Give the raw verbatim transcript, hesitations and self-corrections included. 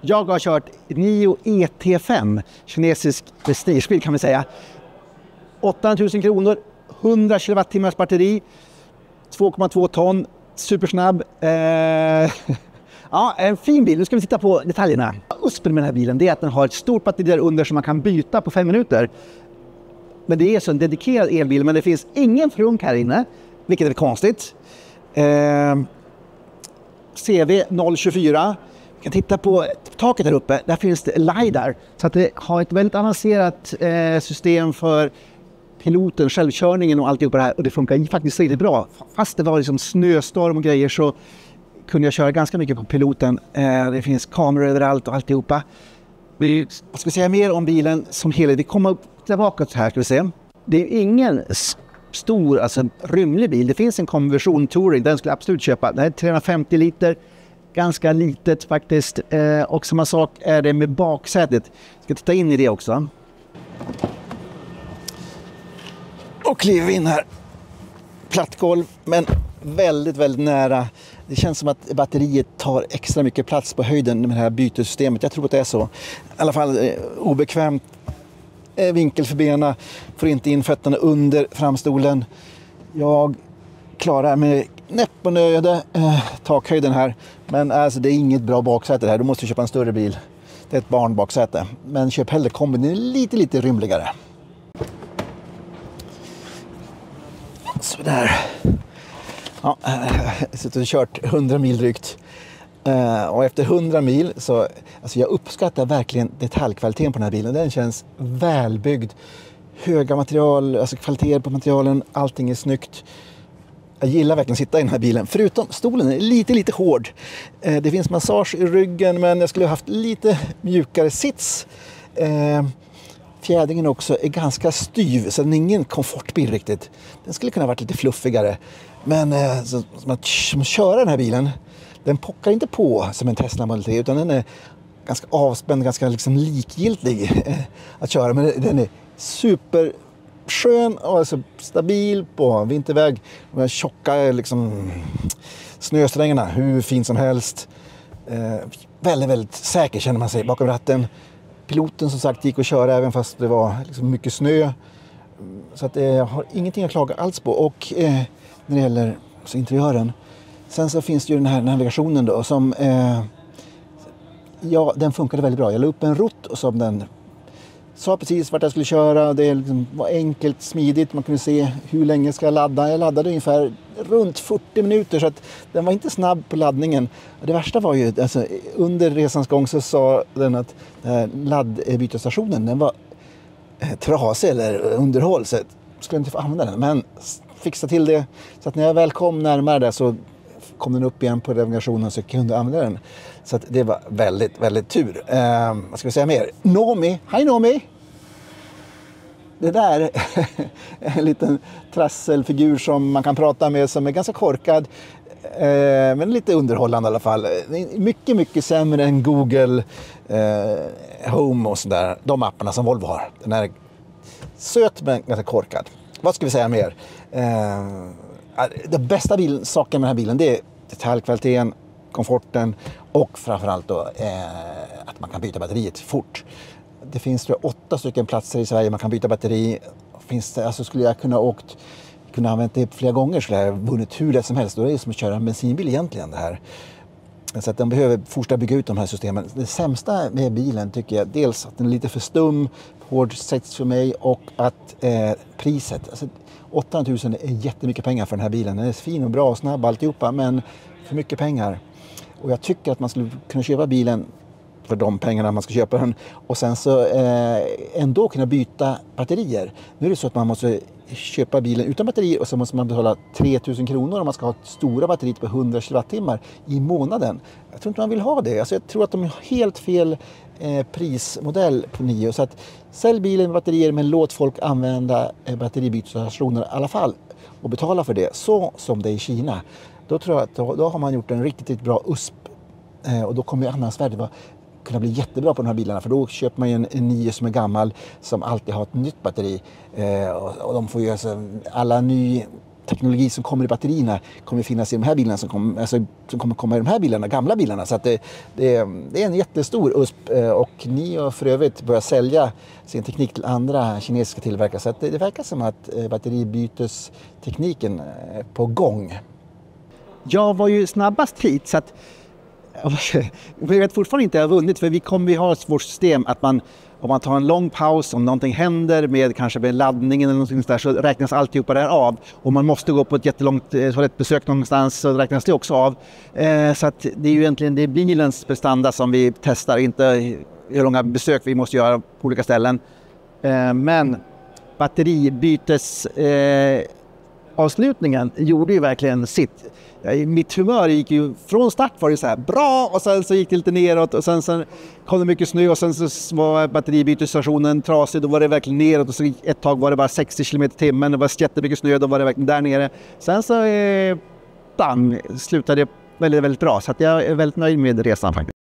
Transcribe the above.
Jag har kört Nio E T fem, kinesisk prestigebil kan vi säga. åttahundratusen kronor, hundra kilowattimmars batteri, två komma två ton, supersnabb. Eh, ja, en fin bil. Nu ska vi titta på detaljerna. Uspen med den här bilen det är att den har ett stort batteri där under som man kan byta på fem minuter. Men det är så en dedikerad elbil, men det finns ingen frunk här inne, vilket är konstigt. Eh, C V noll tjugofyra. Vi kan titta på taket där uppe. Där finns det LiDAR. Så att det har ett väldigt avancerat eh, system för piloten, självkörningen och alltihop det här. Och det funkar faktiskt riktigt bra. Fast det var liksom snöstorm och grejer så kunde jag köra ganska mycket på piloten. Eh, det finns kameror överallt och alltihopa. Vi ska säga mer om bilen som helhet. Vi kommer upp tillbaka här ska vi se. Det är ingen stor, alltså rymlig bil. Det finns en konversion Touring, den skulle jag absolut köpa. Den är trehundrafemtio liter, ganska litet faktiskt. Eh, och samma sak är det med baksätet. Jag ska titta in i det också. Och kliver in här. Platt golv, men väldigt, väldigt nära. Det känns som att batteriet tar extra mycket plats på höjden med det här bytesystemet. Jag tror att det är så. I alla fall eh, obekvämt. Eh, vinkel för benen. Får inte in fötterna under framstolen. Jag klarar med näpp och nöde eh, takhöjden här. Men alltså, det är inget bra baksäte här. Du måste köpa en större bil. Det är ett barnbaksäte. Men köp hellre kombin. Den är lite, lite rymligare. Så där. Ja, jag har suttit och kört hundra mil drygt. Uh, och efter hundra mil så, alltså jag uppskattar verkligen detaljkvaliteten på den här bilen. Den känns välbyggd. Höga material, alltså kvalitet på materialen, allting är snyggt. Jag gillar verkligen att sitta i den här bilen. Förutom stolen är lite, lite hård. Uh, det finns massage i ryggen men jag skulle ha haft lite mjukare sits. Uh, fjädringen också är ganska styv så den är ingen komfortbil riktigt. Den skulle kunna ha varit lite fluffigare. Men uh, så, som att som köra den här bilen, den pockar inte på som en Tesla Model tre utan den är ganska avspänd, ganska liksom likgiltig eh, att köra. Men den är superskön och alltså stabil på vinterväg. De här tjocka liksom, snösträngarna, hur fint som helst. Eh, väldigt, väldigt säker känner man sig bakom ratten. Piloten som sagt gick att köra även fast det var liksom mycket snö. Så att, eh, jag har ingenting att klaga alls på. Och eh, när det gäller så interiören. Sen så finns det ju den här navigationen då som, eh, ja den funkade väldigt bra. Jag la upp en rutt och som den sa precis vart jag skulle köra. Det liksom var enkelt, smidigt, man kunde se hur länge ska jag ladda. Jag laddade ungefär runt fyrtio minuter så att den var inte snabb på laddningen. Det värsta var ju, alltså, under resans gång så sa den att eh, laddbytestationen den var eh, trasig eller underhåll så jag skulle inte få använda den. Men fixa till det så att när jag väl kom närmare där så kom den upp igen på navigationen så jag kunde använda den. Så att det var väldigt, väldigt tur. Eh, vad ska vi säga mer? Nomi, hej Nomi! Det där är en liten trasselfigur som man kan prata med som är ganska korkad. Eh, men lite underhållande i alla fall. Mycket, mycket sämre än Google eh, Home och sådär. De apparna som Volvo har. Den är söt men ganska korkad. Vad ska vi säga mer? Eh, den bästa bil, saken med den här bilen det är detaljkvaliteten, komforten och framförallt då, eh, att man kan byta batteriet fort. Det finns tror jag, åtta stycken platser i Sverige man kan byta batteri. Finns det, alltså skulle jag kunna åkt, kunna använt det flera gånger skulle jag vunnit hur det som helst. Då är det som att köra en bensinbil egentligen det här. Så att de behöver fortsätta bygga ut de här systemen. Det sämsta med bilen tycker jag dels att den är lite för stum, hård sets för mig och att eh, priset. Alltså, åttahundratusen är jättemycket pengar för den här bilen. Den är fin och bra och snabb alltihopa men för mycket pengar. Och jag tycker att man skulle kunna köpa bilen för de pengarna man ska köpa den och sen så eh, ändå kunna byta batterier. Nu är det så att man måste köpa bilen utan batteri och så måste man betala tre tusen kronor om man ska ha ett stora batteriet på hundra kilowattimmar i månaden. Jag tror inte man vill ha det. Alltså jag tror att de har helt fel eh, prismodell på Nio. Så att sälj bilen med batterier men låt folk använda eh, batteribytesstationer i alla fall och betala för det så som det är i Kina. Då tror jag att då, då har man gjort en riktigt bra U S P eh, och då kommer ju annars värde vara kunna bli jättebra på de här bilarna för då köper man ju en, en Nio som är gammal som alltid har ett nytt batteri eh, och, och de får ju alltså, alla ny teknologi som kommer i batterierna kommer finnas i de här bilarna som, kom, alltså, som kommer komma i de här bilarna, gamla bilarna. Så att det, det, det är en jättestor U S P och ni har för övrigt börjat sälja sin teknik till andra kinesiska tillverkare. Så att det, det verkar som att batteribytestekniken är på gång. Jag var ju snabbast hit så att jag vet fortfarande inte att jag har vunnit, för vi kommer att ha vårt system att man, om man tar en lång paus, om någonting händer med kanske med laddningen eller någonting där, så räknas alltihopa där av. Och man måste gå på ett jättelångt toalettbesök någonstans så räknas det också av. Eh, så att det är ju egentligen det är bilens prestanda som vi testar, inte hur långa besök vi måste göra på olika ställen. Eh, men batteribytes eh, avslutningen gjorde ju verkligen sitt. Mitt humör gick ju från start var det så här bra, och sen så gick det lite neråt, och sen så kom det mycket snö, och sen så var batteribytesstationen trasig, då var det verkligen neråt, och så ett tag var det bara sextio kilometer i timmen, det var jättemycket snö, då var det verkligen där nere. Sen så eh, bam, slutade det väldigt, väldigt bra, så att jag är väldigt nöjd med resan faktiskt.